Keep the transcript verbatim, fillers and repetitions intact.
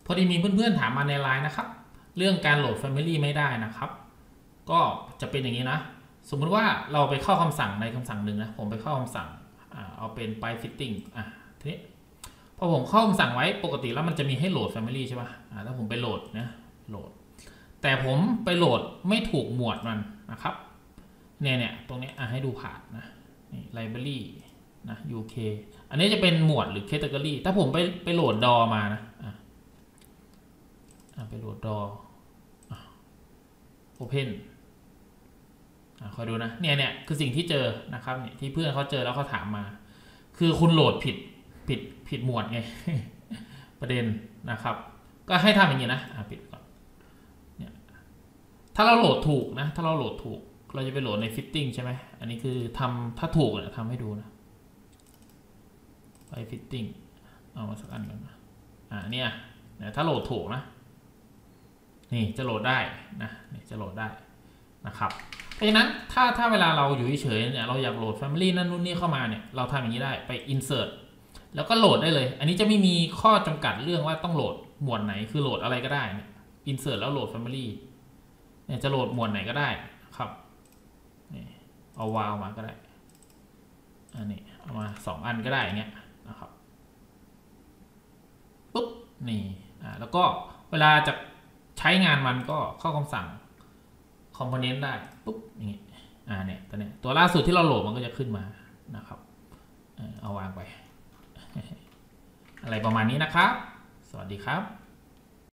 พอดีมีเพื่อนๆถามมาในไลน์นะครับเรื่องการโหลด Family ไม่ได้นะครับก็จะเป็นอย่างนี้นะสมมุติว่าเราไปเข้าคำสั่งในคำสั่งหนึ่งนะผมไปเข้าคำสั่งเอาเป็น by fitting อ่ะทีนี้พอผมเข้าคำสั่งไว้ปกติแล้วมันจะมีให้โหลด Family ใช่ป่ะถ้าผมไปโหลดนะโหลดแต่ผมไปโหลดไม่ถูกหมวดมันนะครับเนี่ยเนี่ยตรงนี้ให้ดูผ่านนะนี่ library นะ ยู เค อันนี้จะเป็นหมวดหรือ category ถ้าผมไปไปโหลดดอมานะไปโหลดดอ Open คอยดูนะเนี่ยเนี่ยคือสิ่งที่เจอนะครับเนี่ยที่เพื่อนเขาเจอแล้วเขาถามมาคือคุณโหลดผิดผิดผิดหมวดไง ประเด็นนะครับก็ให้ทำอย่างนี้นะปิดก่อนเนี่ยถ้าเราโหลดถูกนะถ้าเราโหลดถูกเราจะไปโหลดใน Fitting ใช่ไหมอันนี้คือทำถ้าถูกเนี่ยทำให้ดูนะไป Fitting เอามาสักอันก่อนนะอ่าเนี่ยถ้าโหลดถูกนะนี่จะโหลดได้นะนี่จะโหลดได้นะครับเพราะฉะนั้นถ้าถ้าเวลาเราอยู่เฉยๆเนี่ยเราอยากโหลด Family นั่นนู่นนี่เข้ามาเนี่ยเราทำอย่างนี้ได้ไป Insert แล้วก็โหลดได้เลยอันนี้จะไม่มีข้อจำกัดเรื่องว่าต้องโหลดหมวดไหนคือโหลดอะไรก็ได้เนี่ย Insert แล้วโหลด Family เนี่ยจะโหลดหมวดไหนก็ได้ครับนี่เอาวาวมาก็ได้อันนี้เอามาสองอันก็ได้อย่างเงี้ยนะครับปุ๊บนี่อ่าแล้วก็เวลาจะใช้งานมันก็เข้าคำสั่งคอมโพเนนต์ได้ปุ๊บอย่างนี้อ่าเนี่ยตัวเนี้ยตัวล่าสุดที่เราโหลดมันก็จะขึ้นมานะครับเอาวางไปอะไรประมาณนี้นะครับสวัสดีครับ